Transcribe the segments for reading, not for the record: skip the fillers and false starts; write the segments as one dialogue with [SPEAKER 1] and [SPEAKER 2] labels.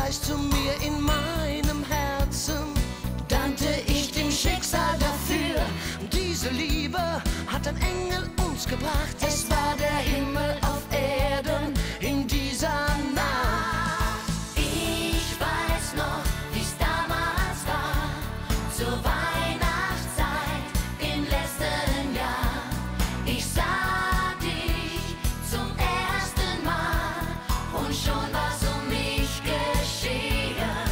[SPEAKER 1] weißt du mir in meinem Herzen, dankte ich dem Schicksal dafür. Diese Liebe hat ein Engel uns gebracht. Es war der Himmel auf Erden in dieser Nacht.
[SPEAKER 2] Ich weiß noch, wie's damals war, zur Weihnachtszeit im letzten Jahr. Ich sah dich zum ersten Mal und schon war's um mich geschehen.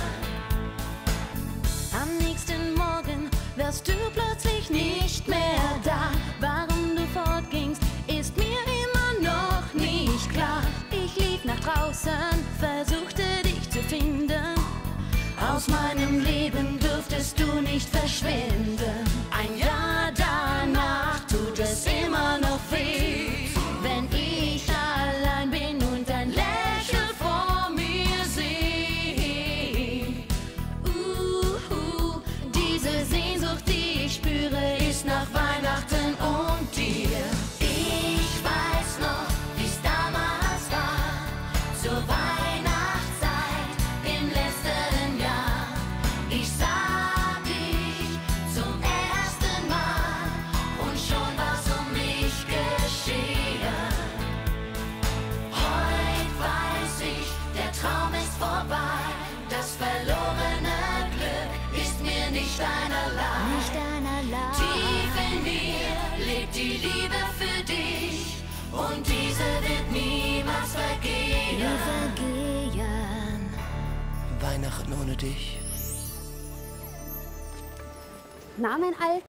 [SPEAKER 3] Am nächsten Morgen wärst du plötzlich nicht mehr da. Warum du fortgingst, ist mir immer noch nicht klar. Ich lief nach draußen, versuchte dich zu finden. Aus meinem Leben dürftest du nicht verschwinden. Ein Jahr danach tut es immer noch weh, wenn ich allein bin und ein Lächeln vor mir sehe. Diese Sehnsucht, die ich spüre, ist nach Weihnachten und dir.
[SPEAKER 2] Ich weiß noch, wie's damals war, zur Weihnachtszeit im letzten Jahr. Ich sah dich zum ersten Mal und schon war's um mich geschehen. Heut weiß ich, der Traum ist vorbei, das verlorene Glück ist mir nicht einerlei. Tief in mir lebt die Liebe für dich und diese wird niemals vergehen.
[SPEAKER 1] Weihnachten ohne dich.
[SPEAKER 4] Namen alt.